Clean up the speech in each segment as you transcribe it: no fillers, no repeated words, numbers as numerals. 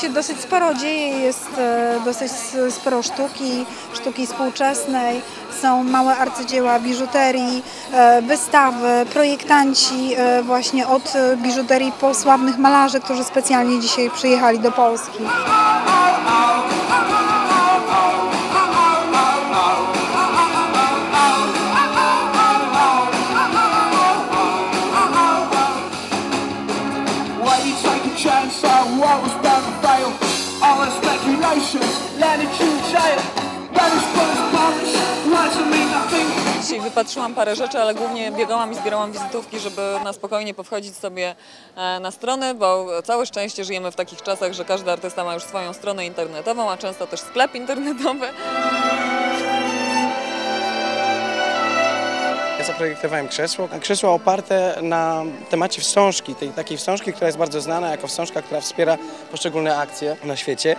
się dosyć sporo dzieje, jest dosyć sporo sztuki współczesnej, są małe arcydzieła biżuterii, wystawy, projektanci właśnie od biżuterii po sławnych malarzy, którzy specjalnie dzisiaj przyjechali do Polski. Dzisiaj wypatrzyłam parę rzeczy, ale głównie biegałam i zbierałam wizytówki, żeby na spokojnie powchodzić sobie na strony, bo całe szczęście żyjemy w takich czasach, że każdy artysta ma już swoją stronę internetową, a często też sklep internetowy. Ja zaprojektowałem krzesło oparte na temacie wstążki, tej takiej wstążki, która jest bardzo znana jako wstążka, która wspiera poszczególne akcje na świecie.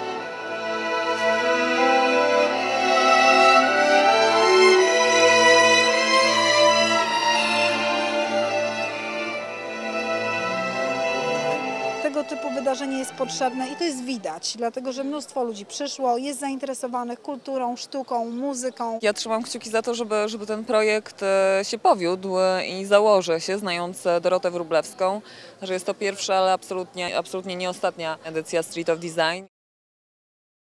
Tego typu wydarzenie jest potrzebne i to jest widać, dlatego że mnóstwo ludzi przyszło, jest zainteresowanych kulturą, sztuką, muzyką. Ja trzymam kciuki za to, żeby ten projekt się powiódł i założę się, znając Dorotę Wróblewską, że jest to pierwsza, ale absolutnie nie ostatnia edycja Street of Design.